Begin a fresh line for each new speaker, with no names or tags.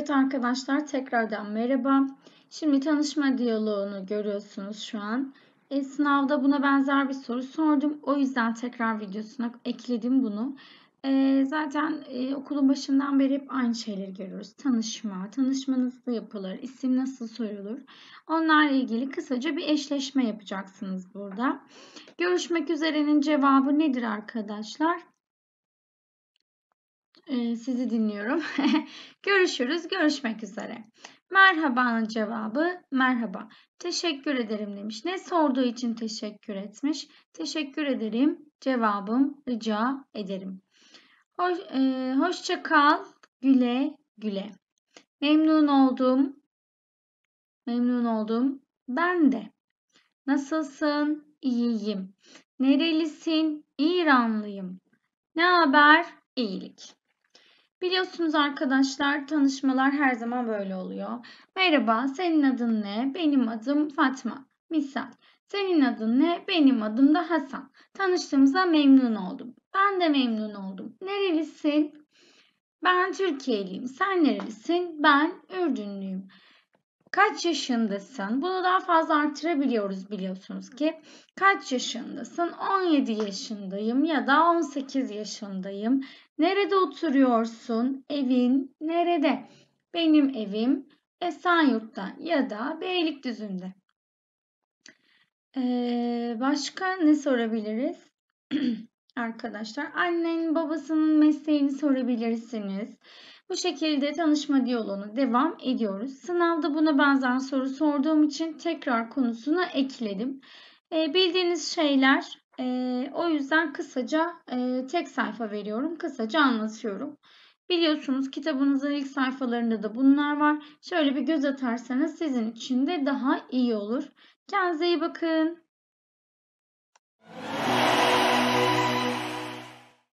Evet arkadaşlar, tekrardan merhaba. Şimdi tanışma diyaloğunu görüyorsunuz şu an. Sınavda buna benzer bir soru sordum. O yüzden tekrar videosuna ekledim bunu. Zaten okulun başından beri hep aynı şeyleri görüyoruz. Tanışma nasıl yapılır, isim nasıl sorulur. Onlarla ilgili kısaca bir eşleşme yapacaksınız burada. Görüşmek üzerenin cevabı nedir arkadaşlar? Sizi dinliyorum. Görüşürüz, görüşmek üzere. Merhaba'nın cevabı merhaba. Teşekkür ederim demiş. Ne sorduğu için teşekkür etmiş? Teşekkür ederim. Cevabım rica ederim. Hoşça kal. Güle güle. Memnun oldum. Memnun oldum. Ben de. Nasılsın? İyiyim. Nerelisin? İranlıyım. Ne haber? İyilik. Biliyorsunuz arkadaşlar, tanışmalar her zaman böyle oluyor. Merhaba, senin adın ne? Benim adım Fatma. Misal, senin adın ne? Benim adım da Hasan. Tanıştığımıza memnun oldum. Ben de memnun oldum. Nerelisin? Ben Türkiye'liyim. Sen nerelisin? Ben Ürdünlüyüm. Kaç yaşındasın? Bunu daha fazla artırabiliyoruz biliyorsunuz ki. Kaç yaşındasın? 17 yaşındayım ya da 18 yaşındayım. Nerede oturuyorsun? Evin nerede? Benim evim Esenyurt'ta ya da Beylikdüzü'nde. Başka ne sorabiliriz? Arkadaşlar, annenin babasının mesleğini sorabilirsiniz. Bu şekilde tanışma diyaloğuna devam ediyoruz. Sınavda buna benzer soru sorduğum için tekrar konusuna ekledim. Bildiğiniz şeyler, o yüzden kısaca tek sayfa veriyorum. Kısaca anlatıyorum. Biliyorsunuz kitabınızın ilk sayfalarında da bunlar var. Şöyle bir göz atarsanız sizin için de daha iyi olur. Kendinize iyi bakın.